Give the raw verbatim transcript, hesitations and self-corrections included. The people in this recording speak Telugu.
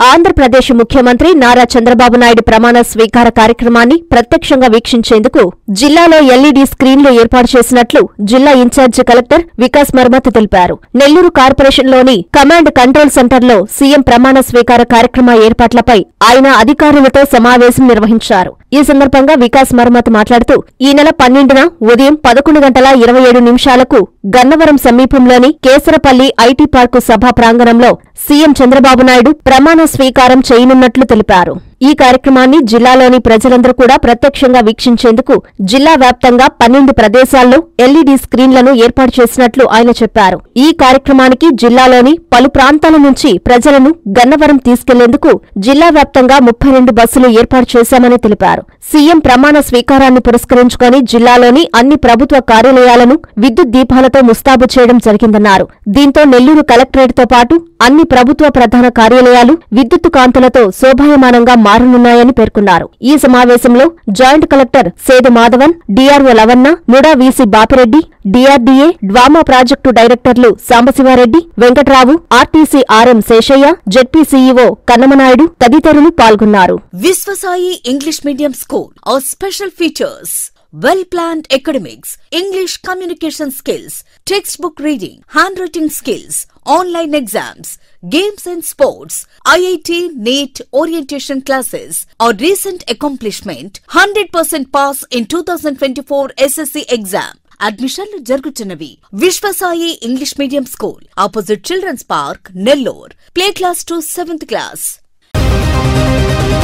ఆంధ్రప్రదేశ్ ముఖ్యమంత్రి నారా చంద్రబాబు నాయుడు ప్రమాణ స్వీకార కార్యక్రమాన్ని ప్రత్యక్షంగా వీక్షించేందుకు జిల్లాలో ఎల్ఈడీ స్క్రీన్లు ఏర్పాటు చేసినట్లు జిల్లా ఇన్ఛార్జి కలెక్టర్ వికాస్ మర్మత్ తెలిపారు. నెల్లూరు కార్పొరేషన్లోని కమాండ్ కంట్రోల్ సెంటర్లో సీఎం ప్రమాణ స్వీకార కార్యక్రమ ఏర్పాట్లపై ఆయన అధికారులతో సమావేశం నిర్వహించారు. ఈ సందర్భంగా వికాస్ మర్మత్ మాట్లాడుతూ ఈ నెల పన్నెండున ఉదయం పదకొండు గంటల ఇరవై ఏడు నిమిషాలకు గన్నవరం సమీపంలోని కేసరపల్లి ఐటీ పార్కు సభా ప్రాంగణంలో సీఎం చంద్రబాబు నాయుడు ప్రమాణ స్వీకారం చేయనున్నట్లు తెలిపారు. ఈ కార్యక్రమాన్ని జిల్లాలోని ప్రజలందరూ కూడా ప్రత్యక్షంగా వీక్షించేందుకు జిల్లా వ్యాప్తంగా పన్నెండు ప్రదేశాల్లో ఎల్ఈడీ స్క్రీన్లను ఏర్పాటు చేసినట్లు ఆయన చెప్పారు. ఈ కార్యక్రమానికి జిల్లాలోని పలు ప్రాంతాల నుంచి ప్రజలను గన్నవరం తీసుకెళ్లేందుకు జిల్లా వ్యాప్తంగా ముప్పై రెండు బస్సులు ఏర్పాటు చేశామని తెలిపారు. సీఎం ప్రమాణ స్వీకారాన్ని పురస్కరించుకుని జిల్లాలోని అన్ని ప్రభుత్వ కార్యాలయాలను విద్యుత్ దీపాలతో ముస్తాబు చేయడం జరిగిందన్నారు. దీంతో నెల్లూరు కలెక్టరేట్తో పాటు అన్ని ప్రభుత్వ ప్రధాన కార్యాలయాలు విద్యుత్తు కాంతులతో శోభాయమానంగా మారనున్నాయని పేర్కొన్నారు. ఈ సమావేశంలో joint collector Sedu Madhavan, DRO Lavanna, NUDA VC Bapireddy, DRDA DWAMA project డైరెక్టర్లు Sambasivareddy, Venkatrao, RTC RM Seshaiah, ZP CEO Kannamanaidu తదితరులు పాల్గొన్నారు. Viswasai English medium school are special features well-planned academics, English communication skills, textbook reading, handwriting skills, online exams, games and sports, I I T, NEET, orientation classes, or recent accomplishment, one hundred percent pass in twenty twenty-four S S C exam. అడ్మిషన్లు జరుగుతున్నవి. Viswasai English medium school opposite children's park, Nellore. Play class to seventh class.